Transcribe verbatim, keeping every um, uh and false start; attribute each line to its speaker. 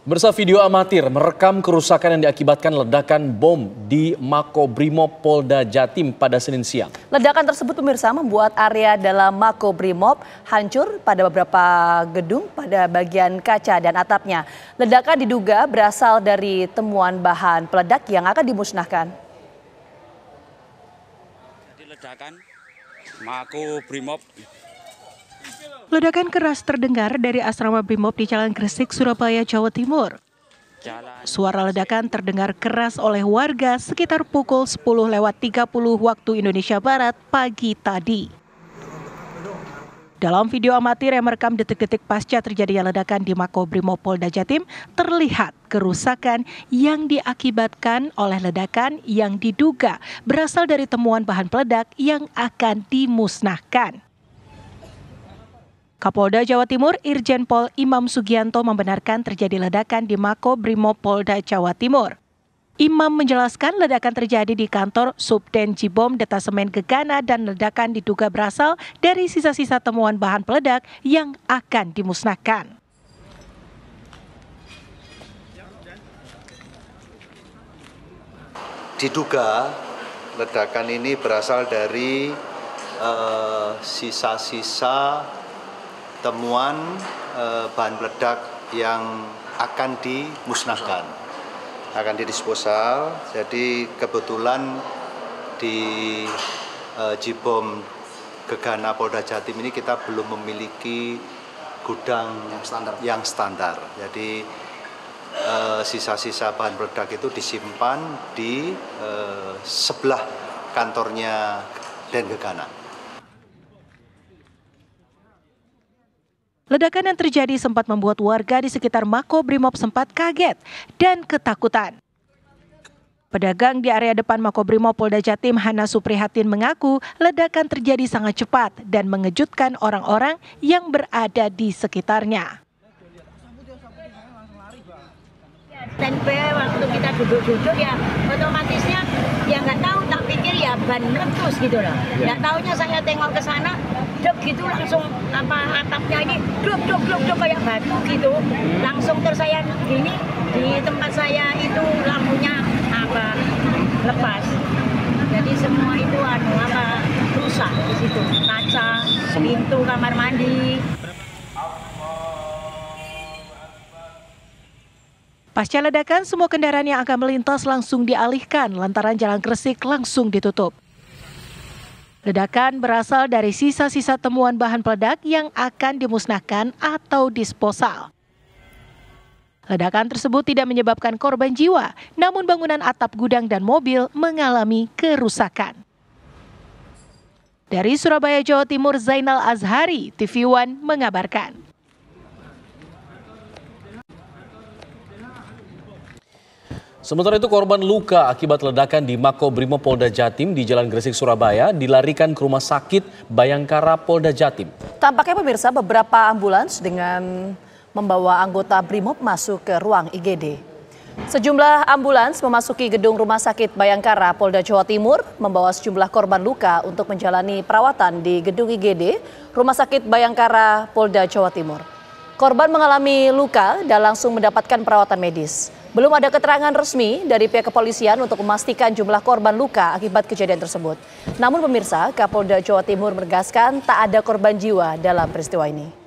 Speaker 1: Pemirsa, video amatir merekam kerusakan yang diakibatkan ledakan bom di Makobrimob Polda Jatim pada Senin siang.
Speaker 2: Ledakan tersebut pemirsa membuat area dalam Makobrimob hancur pada beberapa gedung pada bagian kaca dan atapnya. Ledakan diduga berasal dari temuan bahan peledak yang akan dimusnahkan.
Speaker 3: Jadi ledakan Makobrimob.
Speaker 4: Ledakan keras terdengar dari asrama Brimob di Jalan Gresik, Surabaya, Jawa Timur. Suara ledakan terdengar keras oleh warga sekitar pukul sepuluh lewat tiga puluh waktu Indonesia Barat pagi tadi. Dalam video amatir yang merekam detik-detik pasca terjadinya ledakan di Makobrimob Polda Jatim, terlihat kerusakan yang diakibatkan oleh ledakan yang diduga berasal dari temuan bahan peledak yang akan dimusnahkan. Kapolda Jawa Timur Irjen Pol Imam Sugianto membenarkan terjadi ledakan di Makobrimob Polda Jawa Timur. Imam menjelaskan ledakan terjadi di kantor Subden Jibom Detasemen Gegana dan ledakan diduga berasal dari sisa-sisa temuan bahan peledak yang akan dimusnahkan.
Speaker 5: Diduga ledakan ini berasal dari uh, sisa-sisa temuan eh, bahan peledak yang akan dimusnahkan, akan didisposal. Jadi kebetulan di eh, Jibom Gegana Polda Jatim ini kita belum memiliki gudang yang standar. Yang standar. Jadi eh, sisa-sisa bahan peledak itu disimpan di eh, sebelah kantornya Den Gegana.
Speaker 4: Ledakan yang terjadi sempat membuat warga di sekitar Makobrimob sempat kaget dan ketakutan. Pedagang di area depan Makobrimob Polda Jatim, Hana Suprihatin, mengaku ledakan terjadi sangat cepat dan mengejutkan orang-orang yang berada di sekitarnya.
Speaker 6: Standby waktu kita duduk-duduk ya otomatisnya ya nggak tahu, tak pikir ya ban meletus gitu loh. Nggak taunya saya tengok ke sana, dok gitu langsung apa atapnya ini duk duk duk duk kayak batu gitu. Langsung terus saya gini di tempat saya itu lampunya apa lepas. Jadi semua itu anu apa rusak di situ, kaca, pintu kamar mandi.
Speaker 4: Pasca ledakan, semua kendaraan yang akan melintas langsung dialihkan lantaran Jalan Gresik langsung ditutup. Ledakan berasal dari sisa-sisa temuan bahan peledak yang akan dimusnahkan atau disposal. Ledakan tersebut tidak menyebabkan korban jiwa, namun bangunan atap gudang dan mobil mengalami kerusakan. Dari Surabaya, Jawa Timur, Zainal Azhari, T V One mengabarkan.
Speaker 1: Sementara itu, korban luka akibat ledakan di Makobrimob Polda Jatim di Jalan Gresik, Surabaya dilarikan ke Rumah Sakit Bayangkara Polda Jatim.
Speaker 2: Tampaknya pemirsa beberapa ambulans dengan membawa anggota Brimob masuk ke ruang I G D. Sejumlah ambulans memasuki gedung Rumah Sakit Bayangkara Polda Jawa Timur membawa sejumlah korban luka untuk menjalani perawatan di gedung I G D Rumah Sakit Bayangkara Polda Jawa Timur. Korban mengalami luka dan langsung mendapatkan perawatan medis. Belum ada keterangan resmi dari pihak kepolisian untuk memastikan jumlah korban luka akibat kejadian tersebut. Namun pemirsa, Kapolda Jawa Timur menegaskan tak ada korban jiwa dalam peristiwa ini.